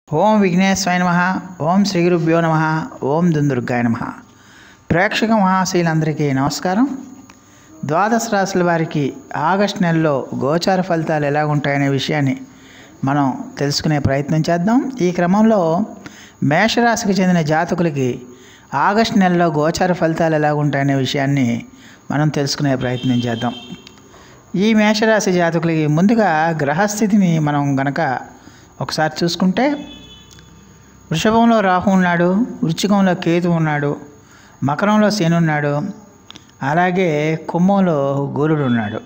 ఓం విఘ్నేశ్వరాయ నమః. ఓం శ్రీ గురుభ్యో నమః. ఓం దుందుర్గాయ నమః. ప్రేక్షక మహాశీలందరికీ నమస్కారం. ద్వాదశ రాశుల వారికి ఆగస్టు నెలలో గోచార ఫలితాలు ఎలా ఉంటాయనే విషయాన్ని మనం తెలుసుకునే ప్రయత్నం చేద్దాం. ఈ క్రమంలో మేషరాశికి చెందిన జాతకులకి ఆగస్టు నెలలో గోచార ఫలితాలు ఎలా ఉంటాయనే విషయాన్ని మనం తెలుసుకునే ప్రయత్నం చేద్దాం. ఈ మేషరాశి జాతకులకి ముందుగా గ్రహస్థితిని మనం గనక ఒకసారి చూసుకుంటే, వృషభంలో రాహు ఉన్నాడు, వృశ్చికంలో కేతు ఉన్నాడు, మకరంలో శని ఉన్నాడు, అలాగే కుంభంలో గురుడు ఉన్నాడు,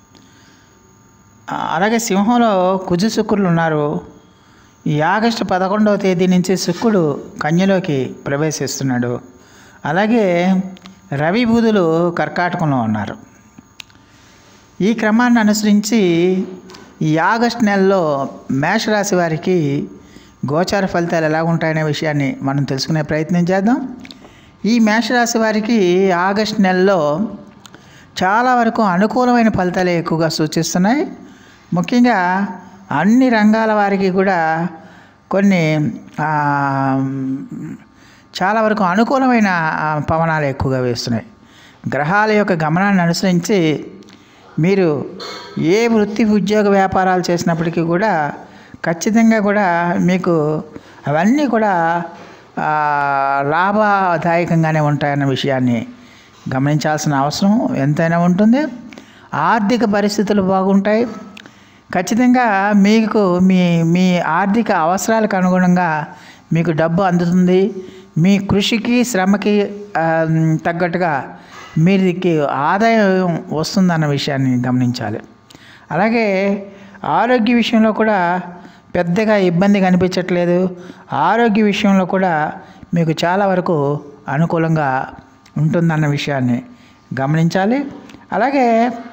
అలాగే సింహంలో కుజ శుక్రులు ఉన్నారు. ఈ ఆగస్టు 11వ తేదీ నుంచి శుక్రుడు కన్యలోకి ప్రవేశిస్తున్నాడు. అలాగే రవి బుధులు కర్కాటకంలో ఉన్నారు. ఈ క్రమాన్ని అనుసరించి ఈ ఆగస్టు నెలలో మేషరాశి వారికి గోచార ఫలితాలు ఎలా ఉంటాయనే విషయాన్ని మనం తెలుసుకునే ప్రయత్నం చేద్దాం. ఈ మేషరాశి వారికి ఆగస్టు నెలలో చాలా వరకు అనుకూలమైన ఫలితాలే ఎక్కువగా సూచిస్తున్నాయి. ముఖ్యంగా అన్ని రంగాల వారికి కూడా కొన్ని చాలా వరకు అనుకూలమైన పవనాలు ఎక్కువగా వేస్తున్నాయి. గ్రహాల యొక్క గమనాన్ని అనుసరించి మీరు ఏ వృత్తి ఉద్యోగ వ్యాపారాలు చేసినప్పటికీ కూడా ఖచ్చితంగా కూడా మీకు అవన్నీ కూడా లాభదాయకంగానే ఉంటాయన్న విషయాన్ని గమనించాల్సిన అవసరం ఎంతైనా ఉంటుంది. ఆర్థిక పరిస్థితులు బాగుంటాయి. ఖచ్చితంగా మీకు మీ ఆర్థిక అవసరాలకు అనుగుణంగా మీకు డబ్బు అందుతుంది. మీ కృషికి శ్రమకి తగ్గట్టుగా మీరికి ఆదాయం వస్తుందన్న విషయాన్ని గమనించాలి. అలాగే ఆరోగ్య విషయంలో కూడా పెద్దగా ఇబ్బంది కనిపించట్లేదు. ఆరోగ్య విషయంలో కూడా మీకు చాలా వరకు అనుకూలంగా ఉంటుందన్న విషయాన్ని గమనించాలి. అలాగే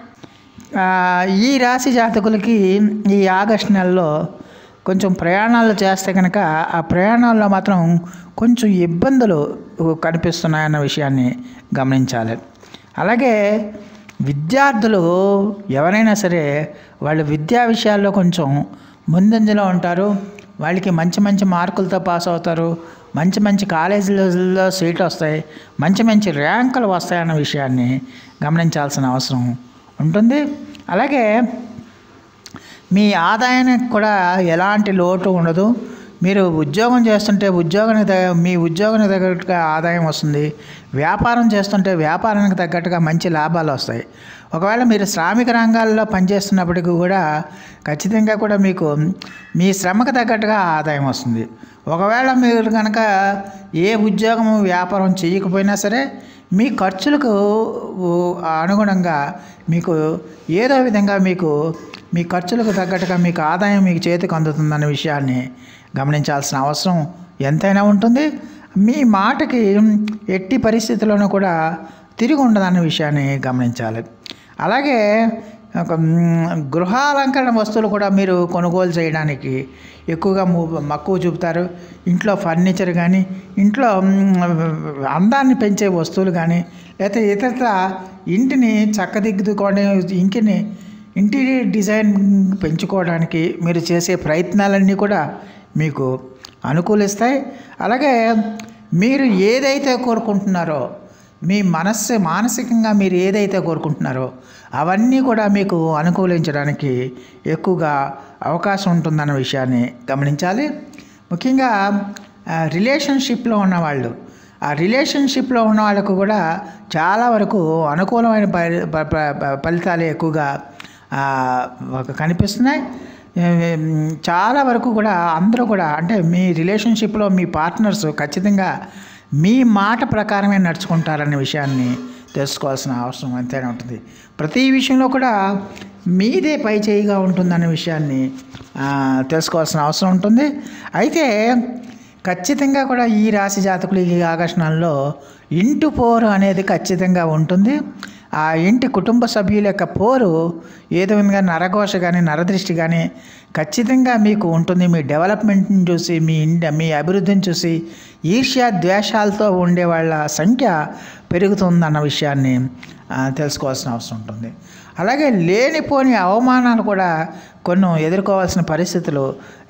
ఈ రాశి జాతకులకి ఈ ఆగస్టు నెలలో కొంచెం ప్రయాణాలు చేస్తే కనుక ఆ ప్రయాణాల్లో మాత్రం కొంచెం ఇబ్బందులు కనిపిస్తున్నాయన్న విషయాన్ని గమనించాలి. అలాగే విద్యార్థులు ఎవరైనా సరే వాళ్ళు విద్యా విషయాల్లో కొంచెం ముందంజలో ఉంటారు. వాళ్ళకి మంచి మంచి మార్కులతో పాస్ అవుతారు. మంచి మంచి కాలేజీలలో సీట్లు వస్తాయి. మంచి మంచి ర్యాంకులు వస్తాయన్న విషయాన్ని గమనించాల్సిన అవసరం ఉంటుంది. అలాగే మీ ఆదాయానికి కూడా ఎలాంటి లోటు ఉండదు. మీరు ఉద్యోగం చేస్తుంటే మీ ఉద్యోగానికి తగ్గట్టుగా ఆదాయం వస్తుంది. వ్యాపారం చేస్తుంటే వ్యాపారానికి తగ్గట్టుగా మంచి లాభాలు వస్తాయి. ఒకవేళ మీరు శ్రామిక రంగాల్లో పనిచేస్తున్నప్పటికీ కూడా ఖచ్చితంగా కూడా మీకు మీ శ్రమకు తగ్గట్టుగా ఆదాయం వస్తుంది. ఒకవేళ మీరు కనుక ఏ ఉద్యోగము వ్యాపారం చేయకపోయినా సరే మీ ఖర్చులకు అనుగుణంగా మీకు ఏదో విధంగా మీ ఖర్చులకు తగ్గట్టుగా మీకు ఆదాయం మీకు చేతికి అందుతుందన్న విషయాన్ని గమనించాల్సిన అవసరం ఎంతైనా ఉంటుంది. మీ మాటకి ఎట్టి పరిస్థితుల్లోనూ కూడా తిరిగి ఉండదన్న విషయాన్ని గమనించాలి. అలాగే గృహాలంకరణ వస్తువులు కూడా మీరు కొనుగోలు చేయడానికి ఎక్కువగా మక్కువ చూపుతారు. ఇంట్లో ఫర్నిచర్ కానీ, ఇంట్లో అందాన్ని పెంచే వస్తువులు కానీ, లేకపోతే ఇతర ఇంటిని చక్కదిద్దుకోవడం, ఇంటీరియర్ డిజైన్ పెంచుకోవడానికి మీరు చేసే ప్రయత్నాలన్నీ కూడా మీకు అనుకూలిస్తాయి. అలాగే మీరు ఏదైతే కోరుకుంటున్నారో మీ మానసికంగా మీరు ఏదైతే కోరుకుంటున్నారో అవన్నీ కూడా మీకు అనుకూలించడానికి ఎక్కువగా అవకాశం ఉంటుందన్న విషయాన్ని గమనించాలి. ముఖ్యంగా రిలేషన్షిప్లో ఉన్నవాళ్ళు ఆ రిలేషన్షిప్లో ఉన్న వాళ్ళకు కూడా చాలా వరకు అనుకూలమైన ఫలితాలు ఎక్కువగా కనిపిస్తున్నాయి. చాలా వరకు కూడా అందరూ కూడా అంటే మీ రిలేషన్షిప్లో మీ పార్ట్నర్స్ ఖచ్చితంగా మీ మాట ప్రకారమే నడుచుకుంటారనే విషయాన్ని తెలుసుకోవాల్సిన అవసరం ఎంతైనా ఉంటుంది. ప్రతి విషయంలో కూడా మీదే పై చేయిగా ఉంటుందనే విషయాన్ని తెలుసుకోవాల్సిన అవసరం ఉంటుంది. అయితే ఖచ్చితంగా కూడా ఈ రాశి జాతకులు ఈ ఆగస్టు నెలలో ఇంటి పోరు అనేది ఖచ్చితంగా ఉంటుంది. ఆ ఇంటి కుటుంబ సభ్యుల యొక్క పోరు ఏదో విధంగా నరఘోష కానీ నరదృష్టి కానీ ఖచ్చితంగా మీకు ఉంటుంది. మీ డెవలప్మెంట్ని చూసి మీ అభివృద్ధిని చూసి ఈర్ష్య ద్వేషాలతో ఉండే వాళ్ళ సంఖ్య పెరుగుతుందన్న విషయాన్ని తెలుసుకోవాల్సిన అవసరం ఉంటుంది. అలాగే లేనిపోని అవమానాలు కూడా కొన్ని ఎదుర్కోవాల్సిన పరిస్థితులు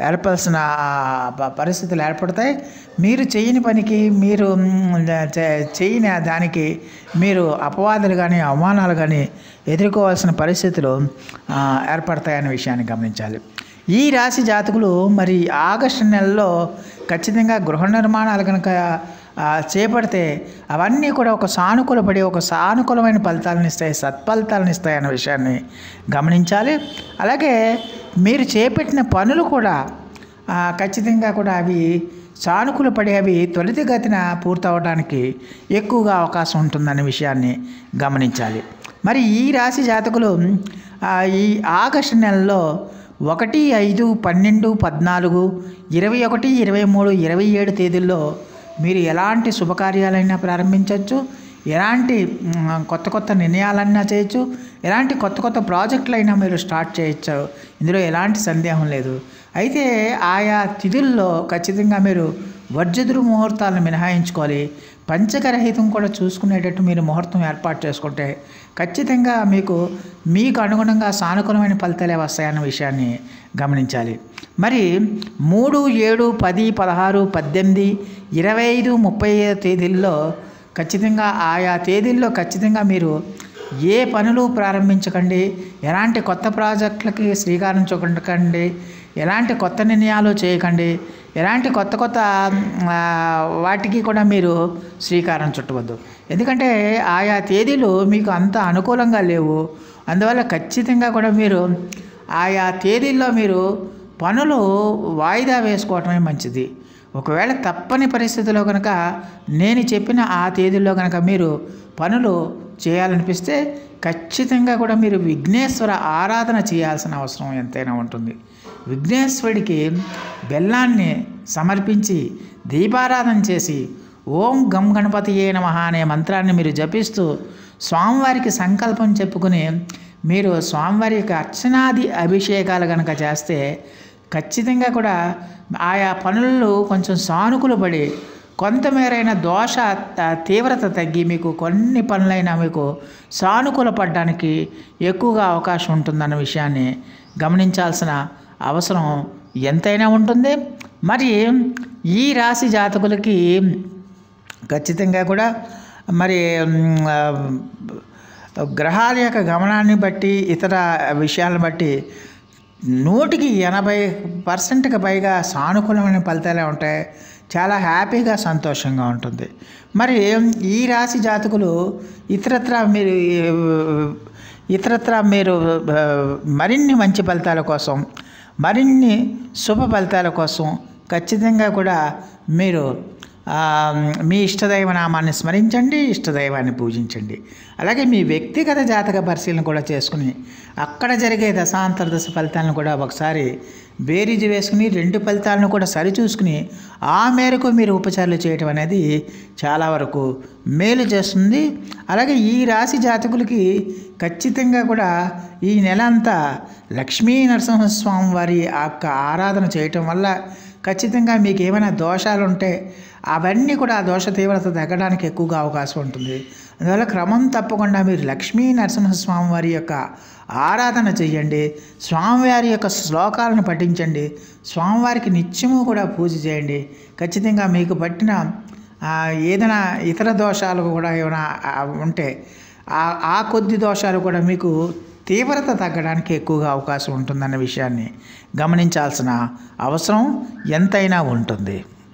ఏర్పడతాయి. మీరు చేయని పనికి, మీరు చేయని దానికి మీరు అపవాదులు కానీ అవమానాలు కానీ ఎదుర్కోవాల్సిన పరిస్థితులు ఏర్పడతాయనే విషయాన్ని గమనించాలి. ఈ రాశి జాతకులు మరి ఆగస్టు నెలలో ఖచ్చితంగా గృహ నిర్మాణాలు కనుక చేపడితే అవన్నీ కూడా ఒక సానుకూలమైన ఫలితాలను ఇస్తాయి, సత్ఫలితాలను ఇస్తాయి అనే విషయాన్ని గమనించాలి. అలాగే మీరు చేపట్టిన పనులు కూడా ఖచ్చితంగా కూడా అవి సానుకూలపడి అవి త్వరితగతిన పూర్తవడానికి ఎక్కువగా అవకాశం ఉంటుందనే విషయాన్ని గమనించాలి. మరి ఈ రాశి జాతకులు ఈ ఆగస్టు నెలలో 1, 5, 12, 14, 21, 23, 27 తేదీల్లో మీరు ఎలాంటి శుభకార్యాలైనా ప్రారంభించవచ్చు, ఎలాంటి కొత్త నిర్ణయాలైనా చేయొచ్చు, ఎలాంటి కొత్త ప్రాజెక్టులైనా మీరు స్టార్ట్ చేయొచ్చు. ఇందులో ఎలాంటి సందేహం లేదు. అయితే ఆయా తిథుల్లో ఖచ్చితంగా మీరు వర్జదురు ముహూర్తాలను మినహాయించుకోవాలి. పంచకరహితం కూడా చూసుకునేటట్టు మీరు ముహూర్తం ఏర్పాటు చేసుకుంటే ఖచ్చితంగా మీకు అనుగుణంగా సానుకూలమైన ఫలితాలే వస్తాయన్న విషయాన్ని గమనించాలి. మరి 3, 7, 10, 16, 18, 25, 35 తేదీల్లో ఖచ్చితంగా ఆయా తేదీల్లో ఖచ్చితంగా మీరు ఏ పనులు ప్రారంభించకండి, ఎలాంటి కొత్త ప్రాజెక్టులకి శ్రీకారం చుట్టకండి, ఎలాంటి కొత్త నిర్ణయాలు చేయకండి, ఎలాంటి కొత్త వాటికి కూడా మీరు శ్రీకారం చుట్టవద్దు. ఎందుకంటే ఆయా తేదీలు మీకు అంత అనుకూలంగా లేవు. అందువల్ల ఖచ్చితంగా కూడా మీరు ఆయా తేదీల్లో మీరు పనులు వాయిదా వేసుకోవటమే మంచిది. ఒకవేళ తప్పని పరిస్థితిలో కనుక నేను చెప్పిన ఆ తేదీల్లో కనుక మీరు పనులు చేయాలనిపిస్తే ఖచ్చితంగా కూడా మీరు విఘ్నేశ్వర ఆరాధన చేయాల్సిన అవసరం ఎంతైనా ఉంటుంది. విఘ్నేశ్వరుడికి బెల్లాన్ని సమర్పించి దీపారాధన చేసి ఓం గం గణపతియే నమః అనే మంత్రాన్ని మీరు జపిస్తూ స్వామివారికి సంకల్పం చెప్పుకుని మీరు స్వామివారి యొక్క అర్చనాది అభిషేకాలు కనుక చేస్తే ఖచ్చితంగా కూడా ఆయా పనులు కొంచెం సానుకూలపడి కొంతమేరైన దోష తీవ్రత తగ్గి మీకు కొన్ని పనులైనా మీకు సానుకూలపడడానికి ఎక్కువగా అవకాశం ఉంటుందన్న విషయాన్ని గమనించాల్సిన అవసరం ఎంతైనా ఉంటుంది. మరి ఈ రాశి జాతకులకి ఖచ్చితంగా కూడా మరి గ్రహాల యొక్క గమనాన్ని బట్టి ఇతర విషయాలను బట్టి 100కి 80% పైగా సానుకూలమైన ఫలితాలే ఉంటాయి. చాలా హ్యాపీగా సంతోషంగా ఉంటుంది. మరి ఈ రాశి జాతకులు ఇతరత్ర మీరు మరిన్ని మంచి ఫలితాల కోసం, మరిన్ని శుభ ఫలితాల కోసం ఖచ్చితంగా కూడా మీరు మీ ఇష్టదైవ నామాన్ని స్మరించండి, ఇష్టదైవాన్ని పూజించండి. అలాగే మీ వ్యక్తిగత జాతక పరిశీలన కూడా చేసుకుని అక్కడ జరిగే దశ ఫలితాలను కూడా ఒకసారి బేరీజు వేసుకుని 2 ఫలితాలను కూడా సరిచూసుకుని ఆ మేరకు మీరు ఉపచారాలు చేయటం అనేది చాలా వరకు మేలు చేస్తుంది. అలాగే ఈ రాశి జాతకులకి ఖచ్చితంగా కూడా ఈ నెల అంతా లక్ష్మీ నరసింహస్వామి వారి యొక్క ఆరాధన చేయటం వల్ల ఖచ్చితంగా మీకు ఏమైనా దోషాలు ఉంటే అవన్నీ కూడా ఆ దోష తీవ్రత తగ్గడానికి ఎక్కువగా అవకాశం ఉంటుంది. అందువల్ల క్రమం తప్పకుండా మీరు లక్ష్మీ నరసింహస్వామి వారి యొక్క ఆరాధన చేయండి, స్వామివారి యొక్క శ్లోకాలను పఠించండి, స్వామివారికి నిత్యము కూడా పూజ చేయండి. ఖచ్చితంగా మీకు పట్టిన ఏదైనా ఇతర దోషాలు కూడా ఏమైనా ఉంటే ఆ కొద్ది దోషాలు కూడా మీకు తీవ్రత తగ్గడానికి ఎక్కువగా అవకాశం ఉంటుందన్న విషయాన్ని గమనించాల్సిన అవసరం ఎంతైనా ఉంటుంది.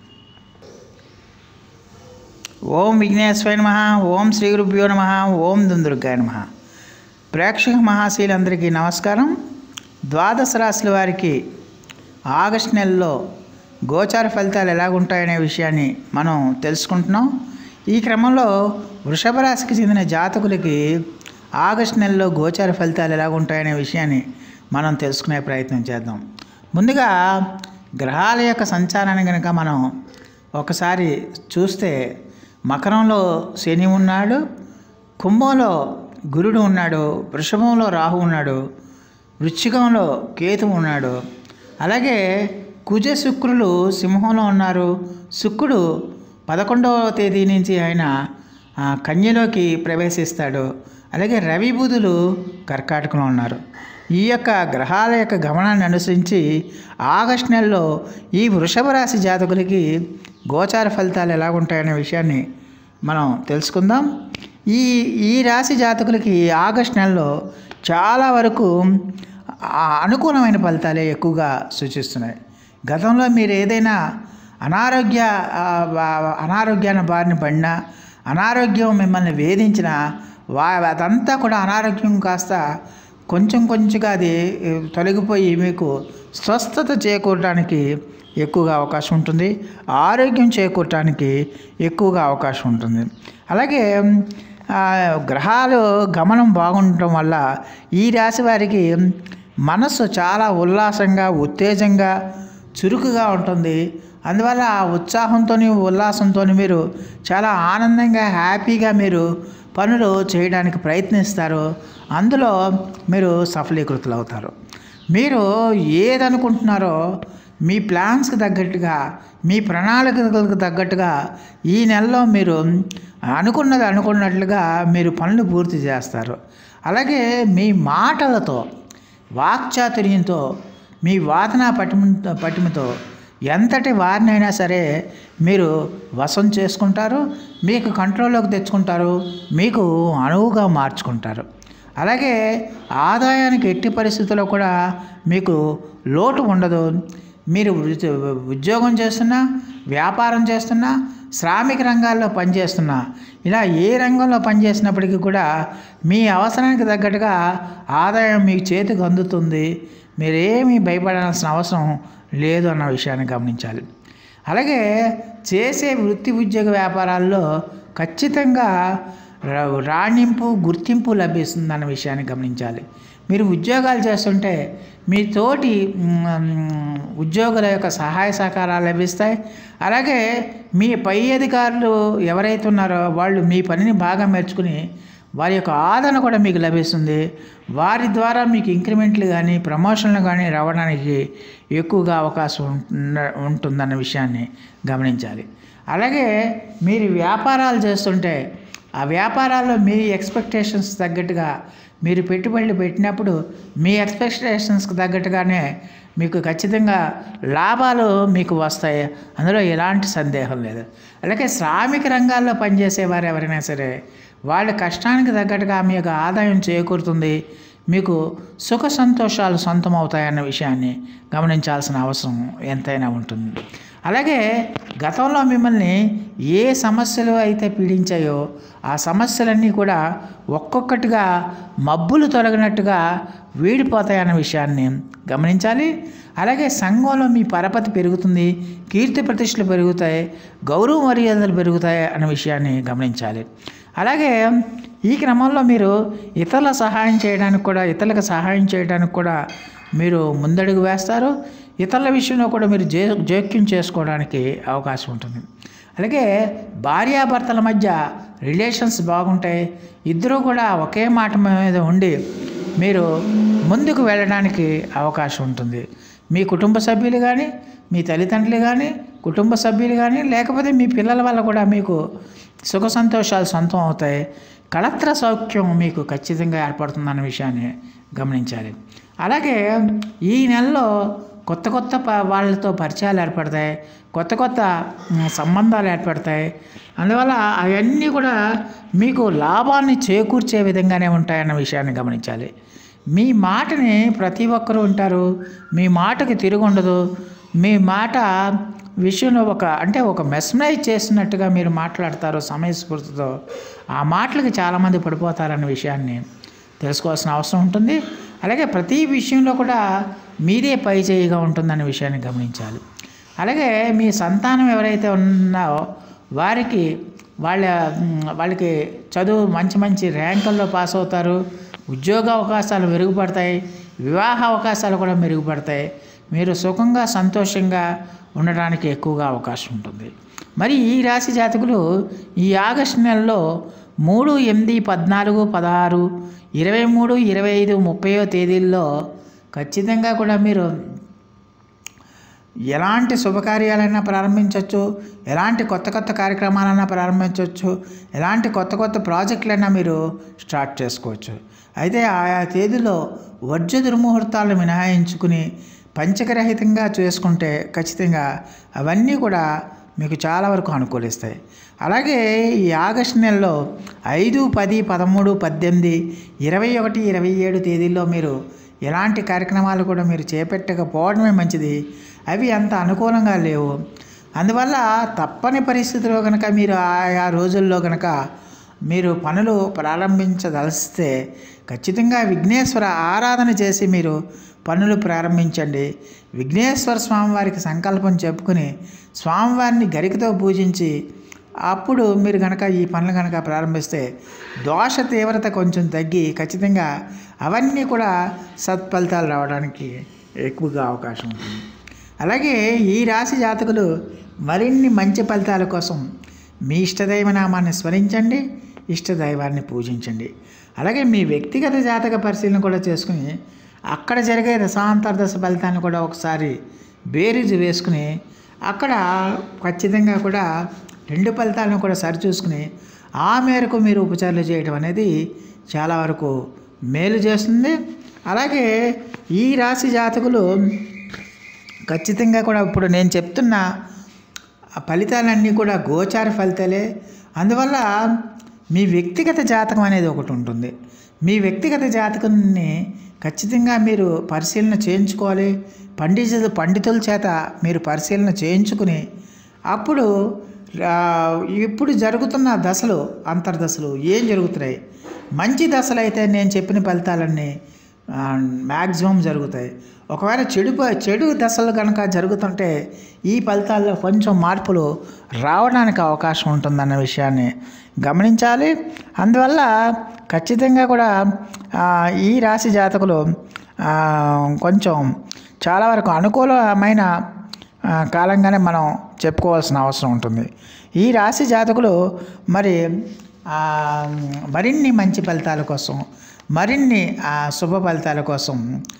ఓం విఘ్నేశ్వరాయ నమః, ఓం శ్రీ గురుభ్యో నమః, ఓం దుందుర్గాయ నమః. ప్రేక్షక మహాశీలందరికీ నమస్కారం. ద్వాదశ రాశుల వారికి ఆగస్టు నెలలో గోచార ఫలితాలు ఎలాగుంటాయనే విషయాన్ని మనం తెలుసుకుంటున్నాం. ఈ క్రమంలో వృషభ రాశికి చెందిన జాతకులకి ఆగస్టు నెలలో గోచార ఫలితాలు ఎలాగుంటాయనే విషయాన్ని మనం తెలుసుకునే ప్రయత్నం చేద్దాం. ముందుగా గ్రహాల యొక్క సంచారాన్ని కనుక మనం ఒకసారి చూస్తే మకరంలో శని ఉన్నాడు, కుంభంలో గురుడు ఉన్నాడు, వృషభంలో రాహు ఉన్నాడు, వృశ్చికంలో కేతు ఉన్నాడు. అలాగే కుజ శుక్రులు సింహంలో ఉన్నారు. శుక్రుడు 11వ తేదీ నుంచి ఆయన కన్యలోకి ప్రవేశిస్తాడు. అలాగే రవి బుధులు కర్కాటకంలో ఉన్నారు. ఈ యొక్క గ్రహాల యొక్క గమనాన్ని అనుసరించి ఆగస్టు నెలలో ఈ వృషభ రాశి జాతకులకి గోచార ఫలితాలు ఎలా ఉంటాయనే విషయాన్ని మనం తెలుసుకుందాం. ఈ రాశి జాతకులకి ఆగస్టు నెలలో చాలా వరకు అనుకూలమైన ఫలితాలే ఎక్కువగా సూచిస్తున్నాయి. గతంలో మీరు ఏదైనా అనారోగ్యాన్ని బారిన పడినా, అనారోగ్యం మిమ్మల్ని వేధించినా అదంతా కూడా అనారోగ్యం కాస్త కొంచెం కొంచెంగా అది తొలగిపోయి మీకు స్వస్థత చేకూరడానికి ఎక్కువగా అవకాశం ఉంటుంది. ఆరోగ్యం చేకూరటానికి ఎక్కువగా అవకాశం ఉంటుంది. అలాగే గ్రహాలు గమనం బాగుండటం వల్ల ఈ రాశి వారికి మనస్సు చాలా ఉల్లాసంగా, ఉత్తేజంగా, చురుకుగా ఉంటుంది. అందువల్ల ఆ ఉత్సాహంతో, ఉల్లాసంతో మీరు చాలా ఆనందంగా, హ్యాపీగా మీరు పనులు చేయడానికి ప్రయత్నిస్తారు. అందులో మీరు సఫలీకృతులు అవుతారు. మీరు ఏదనుకుంటున్నారో మీ ప్లాన్స్కి తగ్గట్టుగా, మీ ప్రణాళికలకు తగ్గట్టుగా ఈ నెలలో మీరు అనుకున్నట్లుగా మీరు పనులు పూర్తి చేస్తారు. అలాగే మీ మాటలతో, వాక్చాతుర్యంతో, మీ వాదన పటిమతో ఎంతటి వారినైనా సరే మీరు వశం చేసుకుంటారు, మీకు కంట్రోల్లోకి తెచ్చుకుంటారు, మీకు అనువుగా మార్చుకుంటారు. అలాగే ఆదాయానికి ఎట్టి పరిస్థితుల్లో కూడా మీకు లోటు ఉండదు. మీరు ఉద్యోగం చేస్తున్నా, వ్యాపారం చేస్తున్నా, శ్రామిక రంగాల్లో పనిచేస్తున్నా, ఇలా ఏ రంగంలో పనిచేసినప్పటికీ కూడా మీ అవసరానికి తగ్గట్టుగా ఆదాయం మీ చేతికి అందుతుంది. మీరేమీ భయపడాల్సిన అవసరం లేదు అన్న విషయాన్ని గమనించాలి. అలాగే చేసే వృత్తి, ఉద్యోగ వ్యాపారాల్లో ఖచ్చితంగా రాణింపు, గుర్తింపు లభిస్తుందన్న విషయాన్ని గమనించాలి. మీరు ఉద్యోగాలు చేస్తుంటే మీ తోటి ఉద్యోగుల యొక్క సహాయ సహకారాలు లభిస్తాయి. అలాగే మీ పై అధికారులు ఎవరైతే ఉన్నారో వాళ్ళు మీ పనిని బాగా మెచ్చుకుని వారి యొక్క ఆదరణ కూడా మీకు లభిస్తుంది. వారి ద్వారా మీకు ఇంక్రిమెంట్లు కానీ, ప్రమోషన్లు కానీ రావడానికి ఎక్కువగా అవకాశం ఉంటుందన్న విషయాన్ని గమనించాలి. అలాగే మీరు వ్యాపారాలు చేస్తుంటే ఆ వ్యాపారాల్లో మీ ఎక్స్పెక్టేషన్స్ తగ్గట్టుగా మీరు పెట్టుబడులు పెట్టినప్పుడు మీ ఎక్స్పెక్టేషన్స్కి తగ్గట్టుగానే మీకు ఖచ్చితంగా లాభాలు మీకు వస్తాయి. అందులో ఎలాంటి సందేహం లేదు. అలాగే శ్రామిక రంగాల్లో పనిచేసేవారు ఎవరైనా సరే వాళ్ళ కష్టానికి తగ్గట్టుగా మీ యొక్క ఆదాయం చేకూరుతుంది. మీకు సుఖ సంతోషాలు సొంతం అవుతాయన్న విషయాన్ని గమనించాల్సిన అవసరం ఎంతైనా ఉంటుంది. అలాగే గతంలో మిమ్మల్ని ఏ సమస్యలు అయితే పీడించాయో ఆ సమస్యలన్నీ కూడా ఒక్కొక్కటిగా మబ్బులు తొలగినట్టుగా వీడిపోతాయన్న విషయాన్ని గమనించాలి. అలాగే సంఘంలో మీ పరపతి పెరుగుతుంది, కీర్తి ప్రతిష్టలు పెరుగుతాయి, గౌరవ మర్యాదలు పెరుగుతాయి అన్న విషయాన్ని గమనించాలి. అలాగే ఈ క్రమంలో మీరు ఇతరులకు సహాయం చేయడానికి కూడా మీరు ముందడుగు వేస్తారు. ఇతరుల విషయంలో కూడా మీరు జోక్యం చేసుకోవడానికి అవకాశం ఉంటుంది. అలాగే భార్యాభర్తల మధ్య రిలేషన్స్ బాగుంటాయి. ఇద్దరూ కూడా ఒకే మాట మీద ఉండి మీరు ముందుకు వెళ్ళడానికి అవకాశం ఉంటుంది. మీ కుటుంబ సభ్యులు కానీ, మీ తల్లిదండ్రులు కానీ, కుటుంబ సభ్యులు కానీ, లేకపోతే మీ పిల్లల వల్ల కూడా మీకు సుఖ సంతోషాలు సొంతం అవుతాయి. కళత్ర సౌఖ్యం మీకు ఖచ్చితంగా ఏర్పడుతుందన్న విషయాన్ని గమనించాలి. అలాగే ఈ నెలలో కొత్త వాళ్ళతో పరిచయాలు ఏర్పడతాయి, కొత్త సంబంధాలు ఏర్పడతాయి. అందువల్ల అవన్నీ కూడా మీకు లాభాన్ని చేకూర్చే విధంగానే ఉంటాయన్న విషయాన్ని గమనించాలి. మీ మాటని ప్రతి ఒక్కరూ వింటారు, మీ మాటకి తిరుగుండదు. మీ మాట విషయంలో ఒక మెస్మరైజ్ చేసినట్టుగా మీరు మాట్లాడతారు సమయస్ఫూర్తితో. ఆ మాటలకి చాలామంది పడిపోతారన్న విషయాన్ని తెలుసుకోవాల్సిన అవసరం ఉంటుంది. అలాగే ప్రతి విషయంలో కూడా మీదే పై చేయిగా ఉంటుందన్న విషయాన్ని గమనించాలి. అలాగే మీ సంతానం ఎవరైతే ఉన్నారో వాళ్ళకి చదువు మంచి ర్యాంకుల్లో పాస్ అవుతారు, ఉద్యోగ అవకాశాలు మెరుగుపడతాయి, వివాహ అవకాశాలు కూడా మెరుగుపడతాయి. మీరు సుఖంగా, సంతోషంగా ఉండడానికి ఎక్కువగా అవకాశం ఉంటుంది. మరి ఈ రాశి జాతకులు ఈ ఆగస్టు నెలలో 3, 8, 14, 16, 23, 25, 30 తేదీల్లో ఖచ్చితంగా కూడా మీరు ఎలాంటి శుభకార్యాలైనా ప్రారంభించవచ్చు, ఎలాంటి కొత్త కొత్త కార్యక్రమాలైనా ప్రారంభించవచ్చు, ఎలాంటి కొత్త కొత్త ప్రాజెక్టులైనా మీరు స్టార్ట్ చేసుకోవచ్చు. అయితే ఆయా తేదీలో వర్జ దుర్ముహూర్తాలను మినహాయించుకుని పంచకరహితంగా చేసుకుంటే ఖచ్చితంగా అవన్నీ కూడా మీకు చాలా వరకు అనుకూలిస్తాయి. అలాగే ఈ ఆగస్టు నెలలో 5, 10, 13, 18, 21, 27 తేదీల్లో మీరు ఎలాంటి కార్యక్రమాలు కూడా మీరు చేపట్టకపోవడమే మంచిది. అవి అంత అనుకూలంగా లేవు. అందువల్ల తప్పని పరిస్థితిలో కనుక మీరు ఆయా రోజుల్లో కనుక మీరు పనులు ప్రారంభించదలిస్తే ఖచ్చితంగా విఘ్నేశ్వర ఆరాధన చేసి మీరు పనులు ప్రారంభించండి. విఘ్నేశ్వర స్వామివారికి సంకల్పం చెప్పుకుని స్వామివారిని గరికతో పూజించి అప్పుడు మీరు కనుక ఈ పనులు కనుక ప్రారంభిస్తే దోష తీవ్రత కొంచెం తగ్గి ఖచ్చితంగా అవన్నీ కూడా సత్ఫలితాలు రావడానికి ఎక్కువగా అవకాశం ఉంటుంది. అలాగే ఈ రాశి జాతకులు మరిన్ని మంచి ఫలితాల కోసం మీ ఇష్టదైవ నామాన్ని స్మరించండి, ఇష్టదైవాన్ని పూజించండి. అలాగే మీ వ్యక్తిగత జాతక పరిశీలన కూడా చేసుకుని అక్కడ జరిగే దశాంతర్దశ ఫలితాన్ని కూడా ఒకసారి బేరీజు వేసుకుని అక్కడ ఖచ్చితంగా కూడా 2 ఫలితాలను కూడా సరిచూసుకుని ఆ మేరకు మీరు ఉపచారాలు చేయడం అనేది చాలా వరకు మేలు చేస్తుంది. అలాగే ఈ రాశి జాతకులు ఖచ్చితంగా కూడా ఇప్పుడు నేను చెప్తున్న ఫలితాలన్నీ కూడా గోచార ఫలితాలే. అందువల్ల మీ వ్యక్తిగత జాతకం అనేది ఒకటి ఉంటుంది. మీ వ్యక్తిగత జాతకాన్ని ఖచ్చితంగా మీరు పరిశీలన చేయించుకోవాలి. పండితుల చేత మీరు పరిశీలన చేయించుకుని అప్పుడు ఇప్పుడు జరుగుతున్న దశలు అంతర్దశలు ఏం జరుగుతున్నాయి, మంచి దశలు అయితే నేను చెప్పిన ఫలితాలన్నీ మ్యాక్సిమం జరుగుతాయి. ఒకవేళ చెడు దశలు కనుక జరుగుతుంటే ఈ ఫలితాల్లో కొంచెం మార్పులు రావడానికి అవకాశం ఉంటుందన్న విషయాన్ని గమనించాలి. అందువల్ల ఖచ్చితంగా కూడా ఈ రాశి జాతకులు కొంచెం చాలా వరకు అనుకూలమైన కాలంగానే మనం చెప్పుకోవాల్సిన అవసరం ఉంటుంది. ఈ రాశి జాతకులు మరిన్ని మంచి ఫలితాల కోసం, మరిన్ని శుభ ఫలితాల కోసం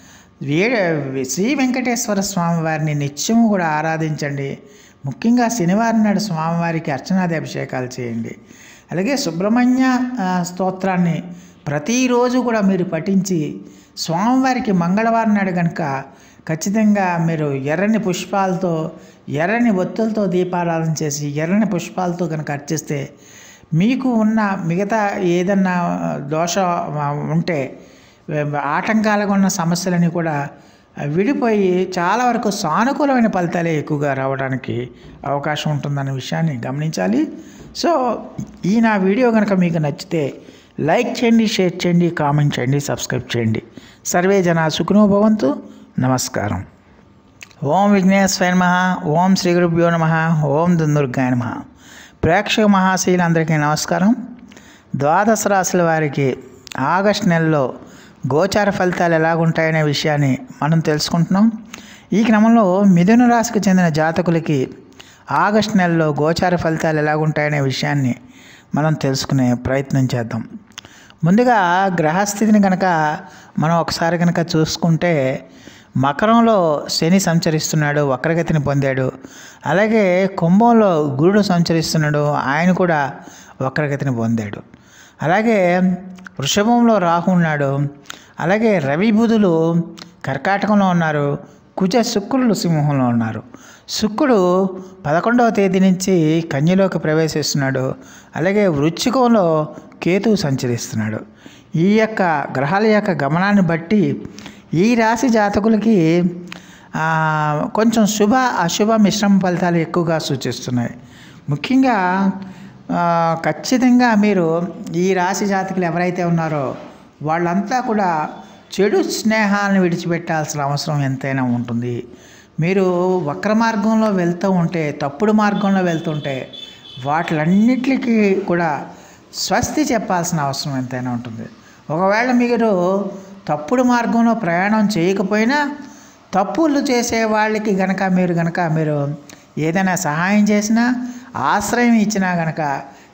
శ్రీ వెంకటేశ్వర స్వామి వారిని నిత్యము కూడా ఆరాధించండి. ముఖ్యంగా శనివారం నాడు స్వామివారికి అర్చనాది అభిషేకాలు చేయండి. అలాగే సుబ్రహ్మణ్య స్తోత్రాన్ని ప్రతిరోజు కూడా మీరు పఠించి స్వామివారికి మంగళవారం నాడు కనుక ఖచ్చితంగా మీరు ఎర్రని పుష్పాలతో, ఎర్రని ఒత్తులతో దీపారాధన చేసి ఎర్రని పుష్పాలతో కనుక అర్చిస్తే మీకు ఉన్న మిగతా ఏదన్నా దోషం ఉంటే ఆటంకాలుగా ఉన్న సమస్యలని కూడా విడిపోయి చాలా వరకు సానుకూలమైన ఫలితాలే ఎక్కువగా రావడానికి అవకాశం ఉంటుందన్న విషయాన్ని గమనించాలి. సో నా వీడియో కనుక మీకు నచ్చితే లైక్ చేయండి, షేర్ చేయండి, కామెంట్ చేయండి, సబ్స్క్రైబ్ చేయండి. సర్వే జనా సుఖినో భవంతు. నమస్కారం. ఓం విఘ్నేశ్వరాయ నమః. ఓం శ్రీ గురుభ్యో నమః. ఓం దుందుర్గాయ నమః. ప్రేక్షక మహాశీలందరికీ నమస్కారం. ద్వాదశ రాశుల వారికి ఆగస్టు నెలలో గోచార ఫలితాలు ఎలాగుంటాయనే విషయాన్ని మనం తెలుసుకుంటున్నాం. ఈ క్రమంలో మిథున రాశికి చెందిన జాతకులకి ఆగస్టు నెలలో గోచార ఫలితాలు ఎలాగుంటాయనే విషయాన్ని మనం తెలుసుకునే ప్రయత్నం చేద్దాం. ముందుగా గ్రహస్థితిని కనుక మనం ఒకసారి కనుక చూసుకుంటే మకరంలో శని సంచరిస్తున్నాడు, వక్రగతిని పొందాడు. అలాగే కుంభంలో గురుడు సంచరిస్తున్నాడు, ఆయన కూడా వక్రగతిని పొందాడు. అలాగే వృషభంలో రాహు ఉన్నాడు. అలాగే రవి బుధులు కర్కాటకంలో ఉన్నారు. కుజ శుక్రులు సింహంలో ఉన్నారు. శుక్రుడు 11వ తేదీ నుంచి కన్యలోకి ప్రవేశిస్తున్నాడు. అలాగే వృశ్చికంలో కేతువు సంచరిస్తున్నాడు. ఈ యొక్క గ్రహాల యొక్క గమనాన్ని బట్టి ఈ రాశి జాతకులకి కొంచెం శుభ అశుభ మిశ్రమ ఫలితాలు ఎక్కువగా సూచిస్తున్నాయి. ముఖ్యంగా ఖచ్చితంగా మీరు ఈ రాశి జాతకులు ఎవరైతే ఉన్నారో వాళ్ళంతా కూడా చెడు స్నేహాలను విడిచిపెట్టాల్సిన అవసరం ఎంతైనా ఉంటుంది. మీరు వక్ర మార్గంలో వెళ్తూ ఉంటే, తప్పుడు మార్గంలో వెళ్తుంటే వాటిలన్నిటికీ కూడా స్వస్తి చెప్పాల్సిన అవసరం ఎంతైనా ఉంటుంది. ఒకవేళ మీరు తప్పుడు మార్గంలో ప్రయాణం చేయకపోయినా తప్పులు చేసే వాళ్ళకి మీరు ఏదైనా సహాయం చేసినా, ఆశ్రయం ఇచ్చినా కనుక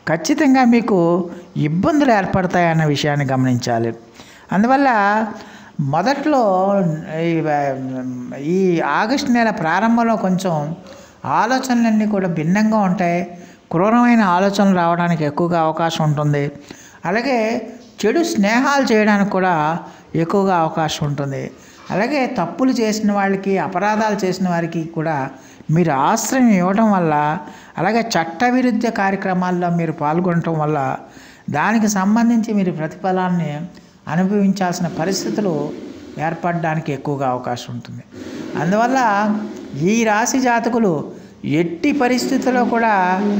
ఖచ్చితంగా మీకు ఇబ్బందులు ఏర్పడతాయన్న విషయాన్ని గమనించాలి. అందువల్ల మొదట్లో ఈ ఈ ఆగస్టు నెల ప్రారంభంలో కొంచెం ఆలోచనలన్నీ కూడా భిన్నంగా ఉంటాయి. క్రూరమైన ఆలోచనలు రావడానికి ఎక్కువగా అవకాశం ఉంటుంది. అలాగే చెడు స్నేహాలు చేయడానికి కూడా ఎక్కువగా అవకాశం ఉంటుంది. అలాగే తప్పులు చేసిన వాళ్ళకి, అపరాధాలు చేసిన వారికి కూడా మీరు ఆశ్రయం ఇవ్వడం వల్ల, అలాగే చట్టవిరుద్ధ కార్యక్రమాల్లో మీరు పాల్గొనటం వల్ల దానికి సంబంధించి మీరు ప్రతిఫలాన్ని అనుభవించాల్సిన పరిస్థితులు ఏర్పడడానికి ఎక్కువగా అవకాశం ఉంటుంది. అందువల్ల ఈ రాశి జాతకులు ఎట్టి పరిస్థితుల్లో కూడా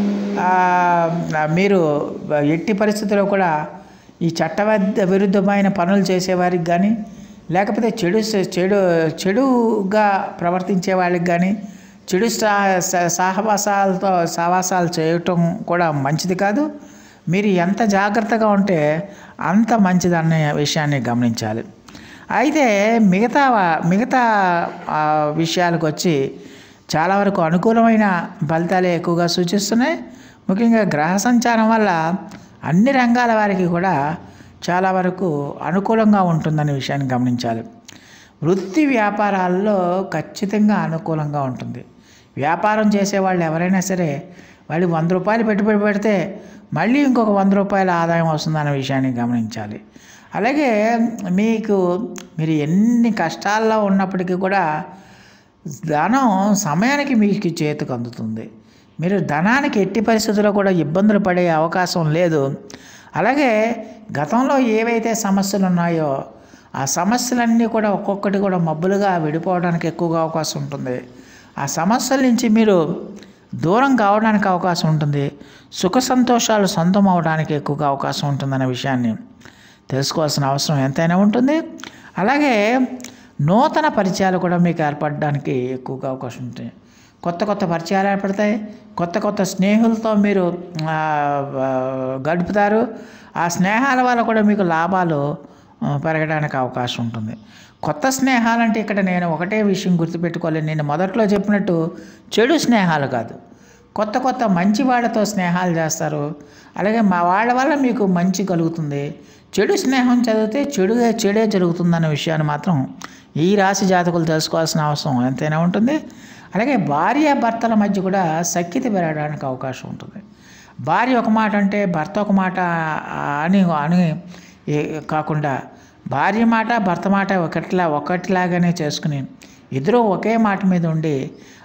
ఈ విరుద్ధమైన పనులు చేసేవారికి కానీ, లేకపోతే చెడుగా ప్రవర్తించే వాళ్ళకి కానీ, చెడు సావాసాలు చేయటం కూడా మంచిది కాదు. మీరు ఎంత జాగ్రత్తగా ఉంటే అంత మంచిదనే విషయాన్ని గమనించాలి. అయితే మిగతా విషయాలకు వచ్చి చాలా వరకు అనుకూలమైన ఫలితాలే ఎక్కువగా సూచిస్తున్నాయి. ముఖ్యంగా గ్రహ సంచారం వల్ల అన్ని రంగాల వారికి కూడా చాలా వరకు అనుకూలంగా ఉంటుందనే విషయాన్ని గమనించాలి. వృత్తి వ్యాపారాల్లో ఖచ్చితంగా అనుకూలంగా ఉంటుంది. వ్యాపారం చేసేవాళ్ళు ఎవరైనా సరే వాళ్ళు 100 రూపాయలు పెట్టుబడి పెడితే మళ్ళీ ఇంకొక 100 రూపాయల ఆదాయం వస్తుందనే విషయాన్ని గమనించాలి. అలాగే మీరు ఎన్ని కష్టాల్లో ఉన్నప్పటికీ కూడా ధనం సమయానికి మీకు చేతికి అందుతుంది. మీరు ధనానికి ఎట్టి పరిస్థితుల్లో కూడా ఇబ్బందులు పడే అవకాశం లేదు. అలాగే గతంలో ఏవైతే సమస్యలు ఉన్నాయో ఆ సమస్యలన్నీ కూడా ఒక్కొక్కటి కూడా మబ్బులుగా విడిపోవడానికి ఎక్కువగా అవకాశం ఉంటుంది. ఆ సమస్యల నుంచి మీరు దూరం కావడానికి అవకాశం ఉంటుంది. సుఖ సంతోషాలు సొంతం అవడానికి ఎక్కువగా అవకాశం ఉంటుందనే విషయాన్ని తెలుసుకోవాల్సిన అవసరం ఎంతైనా ఉంటుంది. అలాగే నూతన పరిచయాలు కూడా మీకు ఏర్పడడానికి ఎక్కువగా అవకాశం ఉంటుంది. కొత్త పరిచయాలు ఏర్పడతాయి. కొత్త స్నేహితులతో మీరు గడుపుతారు. ఆ స్నేహాల వల్ల కూడా మీకు లాభాలు పెరగడానికి అవకాశం ఉంటుంది. కొత్త స్నేహాలంటే ఇక్కడ నేను ఒకటే విషయం గుర్తుపెట్టుకోవాలి. నేను మొదట్లో చెప్పినట్టు చెడు స్నేహాలు కాదు, కొత్త మంచి వాళ్ళతో స్నేహాలు చేస్తారు. అలాగే వాళ్ళ వల్ల మీకు మంచి కలుగుతుంది. చెడు స్నేహం చదివితే చెడే జరుగుతుందన్న విషయాన్ని మాత్రం ఈ రాశి జాతకులు తెలుసుకోవాల్సిన అవసరం ఎంతైనా ఉంటుంది. అలాగే భార్యాభర్తల మధ్య కూడా సఖ్యత పెరగడానికి అవకాశం ఉంటుంది. భార్య ఒక మాట అంటే భర్త ఒక మాట అని కాకుండా భార్య మాట భర్త మాట ఒకటిలాగానే చేసుకుని ఇద్దరూ ఒకే మాట మీద ఉండి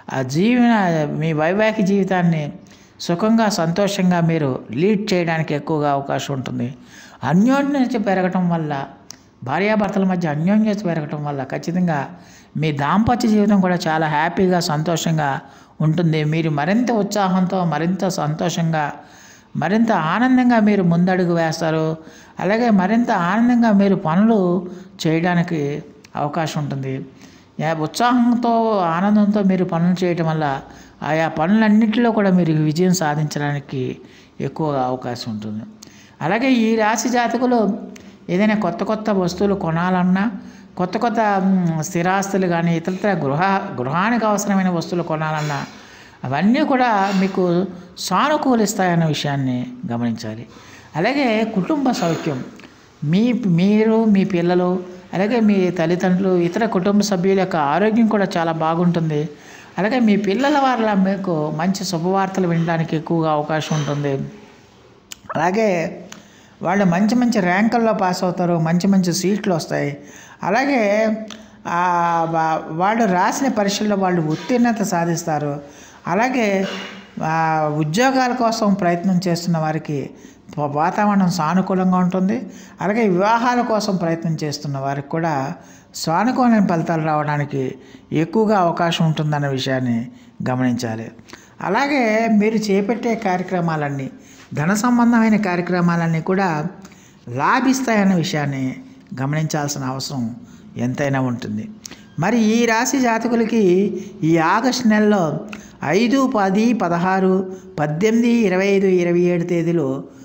మీ వైవాహిక జీవితాన్ని సుఖంగా సంతోషంగా మీరు లీడ్ చేయడానికి ఎక్కువగా అవకాశం ఉంటుంది. అన్యోన్యత పెరగటం వల్ల, భార్యాభర్తల మధ్య అన్యోన్యత పెరగటం వల్ల ఖచ్చితంగా మీ దాంపత్య జీవితం కూడా చాలా హ్యాపీగా సంతోషంగా ఉంటుంది. మీరు మరింత ఉత్సాహంతో, మరింత సంతోషంగా, మరింత ఆనందంగా మీరు ముందడుగు వేస్తారు. అలాగే మరింత ఆనందంగా మీరు పనులు చేయడానికి అవకాశం ఉంటుంది. ఉత్సాహంతో, ఆనందంతో మీరు పనులు చేయటం వల్ల ఆయా పనులన్నింటిలో కూడా మీరు విజయం సాధించడానికి ఎక్కువగా అవకాశం ఉంటుంది. అలాగే ఈ రాశి జాతకులు ఏదైనా కొత్త వస్తువులు కొనాలన్నా, కొత్త స్థిరాస్తులు కానీ, ఇతరత్ర గృహానికి అవసరమైన వస్తువులు కొనాలన్నా అవన్నీ కూడా మీకు సానుకూలిస్తాయన్న విషయాన్ని గమనించాలి. అలాగే కుటుంబ సౌఖ్యం, మీరు మీ పిల్లలు, అలాగే మీ తల్లిదండ్రులు, ఇతర కుటుంబ సభ్యుల యొక్క ఆరోగ్యం కూడా చాలా బాగుంటుంది. అలాగే మీ పిల్లల వల్ల మీకు మంచి శుభవార్తలు వినడానికి ఎక్కువగా అవకాశం ఉంటుంది. అలాగే వాళ్ళు మంచి ర్యాంకుల్లో పాస్ అవుతారు, మంచి సీట్లు వస్తాయి. అలాగే వాళ్ళు రాసిన పరీక్షల్లో వాళ్ళు ఉత్తీర్ణత సాధిస్తారు. అలాగే ఉద్యోగాల కోసం ప్రయత్నం చేస్తున్న వారికి వాతావరణం సానుకూలంగా ఉంటుంది. అలాగే వివాహాల కోసం ప్రయత్నం చేస్తున్న వారికి కూడా సానుకూలమైన ఫలితాలు రావడానికి ఎక్కువగా అవకాశం ఉంటుందన్న విషయాన్ని గమనించాలి. అలాగే మీరు చేపట్టే కార్యక్రమాలన్నీ, ధన సంబంధమైన కార్యక్రమాలన్నీ కూడా లాభిస్తాయన్న విషయాన్ని గమనించాల్సిన అవసరం ఎంతైనా ఉంటుంది. మరి ఈ రాశి జాతకులకి ఈ ఆగస్టు నెలలో 5, 10, 16, 18, 25, 27 తేదీలు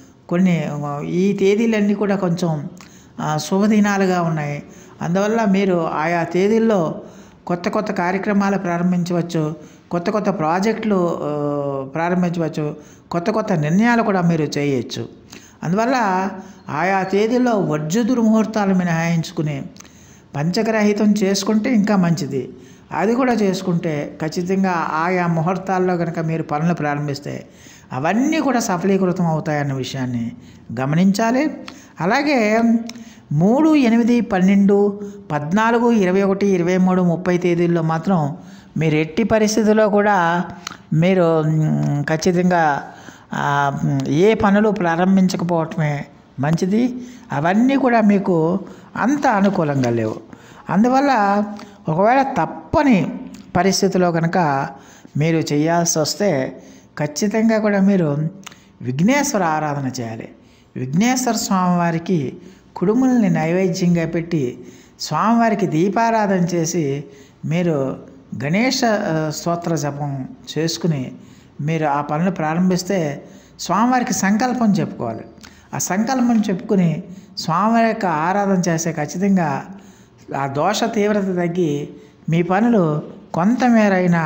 ఈ తేదీలన్నీ కూడా కొంచెం శుభదినాలుగా ఉన్నాయి. అందువల్ల మీరు ఆయా తేదీల్లో కొత్త కార్యక్రమాలు ప్రారంభించవచ్చు, కొత్త ప్రాజెక్టులు ప్రారంభించవచ్చు, కొత్త నిర్ణయాలు కూడా మీరు చేయవచ్చు. అందువల్ల ఆయా తేదీల్లో వర్జ దుర్ముహూర్తాలు మినహాయించుకుని పంచగ్రహితం చేసుకుంటే ఇంకా మంచిది. అది కూడా చేసుకుంటే ఖచ్చితంగా ఆయా ముహూర్తాల్లో కనుక మీరు పనులు ప్రారంభిస్తే అవన్నీ కూడా సఫలీకృతం అవుతాయన్న విషయాన్ని గమనించాలి. అలాగే 3, 8, 12, 14, 21, 23, 30 తేదీల్లో మాత్రం మీరు ఎట్టి పరిస్థితుల్లో కూడా మీరు ఖచ్చితంగా ఏ పనులు ప్రారంభించకపోవటమే మంచిది. అవన్నీ కూడా మీకు అంత అనుకూలంగా లేవు. అందువల్ల ఒకవేళ తప్పని పరిస్థితిలో కనుక మీరు చేయాల్సి వస్తే ఖచ్చితంగా కూడా మీరు విఘ్నేశ్వర ఆరాధన చేయాలి. విఘ్నేశ్వర స్వామివారికి కుడుముల్ని నైవేద్యంగా పెట్టి స్వామివారికి దీపారాధన చేసి మీరు గణేష స్తోత్ర జపం చేసుకుని మీరు ఆ పనులు ప్రారంభిస్తే స్వామివారికి సంకల్పం చెప్పుకోవాలి. ఆ సంకల్పం చెప్పుకుని స్వామివారి యొక్క ఆరాధన చేస్తే ఖచ్చితంగా ఆ దోష తీవ్రత తగ్గి మీ పనులు కొంతమేరైనా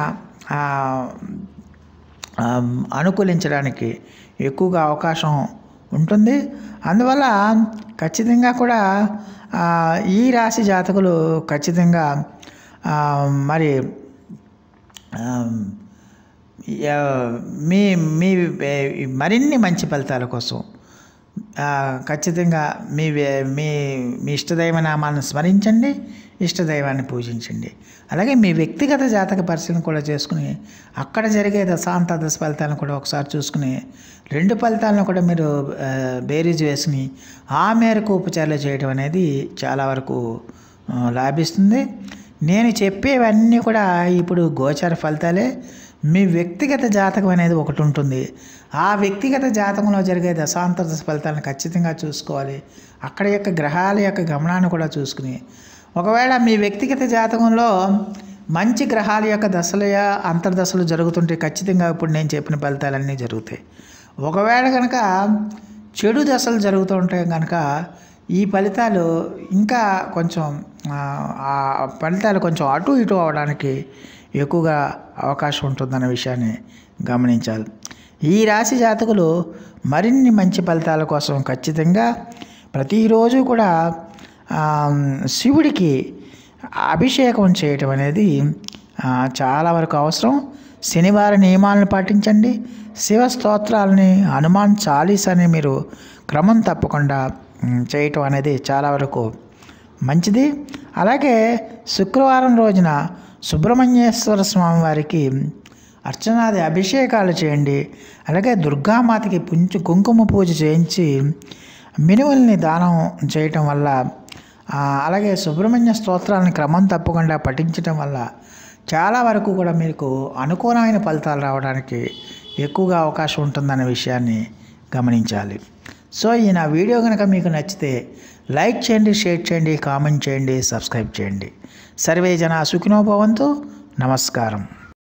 అనుకూలించడానికి ఎక్కువగా అవకాశం ఉంటుంది. అందువల్ల ఖచ్చితంగా కూడా ఈ రాశి జాతకులు ఖచ్చితంగా మరి మీ మీ మరిన్ని మంచి ఫలితాల కోసం ఖచ్చితంగా మీ మీ మీ ఇష్టదైవ నామాలను స్మరించండి, ఇష్టదైవాన్ని పూజించండి. అలాగే మీ వ్యక్తిగత జాతక పరిశీలన కూడా చేసుకుని అక్కడ జరిగే దశాంతర్దశ ఫలితాలను కూడా ఒకసారి చూసుకుని 2 ఫలితాలను కూడా మీరు బేరీజ్ వేసుకుని ఆ మేరకు ఉపచారాలు చేయడం అనేది చాలా వరకు లాభిస్తుంది. నేను చెప్పేవన్నీ కూడా ఇప్పుడు గోచార ఫలితాలే. మీ వ్యక్తిగత జాతకం అనేది ఒకటి ఉంటుంది. ఆ వ్యక్తిగత జాతకంలో జరిగే దశాంతర్దశ ఫలితాలను ఖచ్చితంగా చూసుకోవాలి. అక్కడ యొక్క గ్రహాల యొక్క గమనాన్ని కూడా చూసుకుని ఒకవేళ మీ వ్యక్తిగత జాతకంలో మంచి గ్రహాల యొక్క అంతర్దశలు జరుగుతుంటే ఖచ్చితంగా ఇప్పుడు నేను చెప్పిన ఫలితాలన్నీ జరుగుతాయి. ఒకవేళ కనుక చెడు దశలు జరుగుతూ ఉంటే కనుక ఈ ఫలితాలు ఇంకా కొంచెం ఆ ఫలితాలు కొంచెం అటు ఇటు అవడానికి ఎక్కువగా అవకాశం ఉంటుందన్న విషయాన్ని గమనించాలి. ఈ రాశి జాతకులు మరిన్ని మంచి ఫలితాల కోసం ఖచ్చితంగా ప్రతిరోజు కూడా శివుడికి అభిషేకం చేయటం అనేది చాలా వరకు అవసరం. శనివారం నియమాలను పాటించండి. శివ స్తోత్రాలని, హనుమాన్ చాలీసాని మీరు క్రమం తప్పకుండా చేయటం అనేది చాలా వరకు మంచిది. అలాగే శుక్రవారం రోజున సుబ్రహ్మణ్యేశ్వర స్వామి వారికి అర్చనాది అభిషేకాలు చేయండి. అలాగే దుర్గామాతకి కుంకుమ పూజ చేయించి మినుముల్ని దానం చేయటం వల్ల అలాగే సుబ్రహ్మణ్య స్తోత్రాలను క్రమం తప్పకుండా పఠించటం వల్ల చాలా వరకు కూడా మీకు అనుకూలమైన ఫలితాలు రావడానికి ఎక్కువగా అవకాశం ఉంటుందనే విషయాన్ని గమనించాలి. సో ఈ నా వీడియో కనుక మీకు నచ్చితే లైక్ చేయండి, షేర్ చేయండి, కామెంట్ చేయండి, సబ్స్క్రైబ్ చేయండి. సర్వే జనా సుఖినో భవంతు. నమస్కారం.